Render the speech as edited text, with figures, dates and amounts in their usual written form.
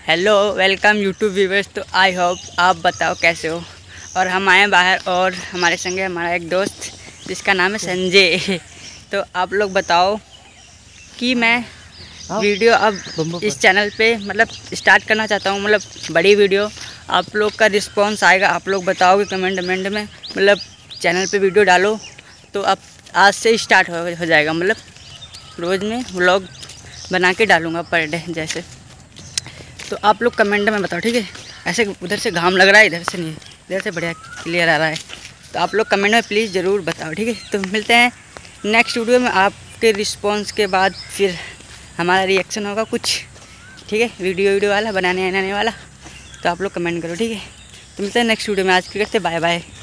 Hello welcome YouTube viewers. तो I hope आप बताओ कैसे हो। और हम आए बाहर और हमारे संग है हमारा एक दोस्त जिसका नाम है संजय। तो आप लोग बताओ कि मैं वीडियो अब इस चैनल पे मतलब स्टार्ट करना चाहता हूँ, मतलब बड़ी वीडियो। आप लोग का रिस्पांस आएगा, आप लोग बताओगे कमेंट में, मतलब चैनल पे वीडियो डालो तो अब आज से स्टार्ट हो जाएगा। मतलब रोज़ में व्लॉग बना के डालूँगा पर डे जैसे। तो आप लोग कमेंट में बताओ, ठीक है। ऐसे उधर से घाम लग रहा है, इधर से नहीं, इधर से बढ़िया क्लियर आ रहा है। तो आप लोग कमेंट में प्लीज़ ज़रूर बताओ, ठीक है। तो मिलते हैं नेक्स्ट वीडियो में। आपके रिस्पांस के बाद फिर हमारा रिएक्शन होगा कुछ, ठीक है, वीडियो वाला बनाने वाला। तो आप लोग कमेंट करो, ठीक है। तो मिलते हैं नेक्स्ट वीडियो में। आज की करते बाय बाय।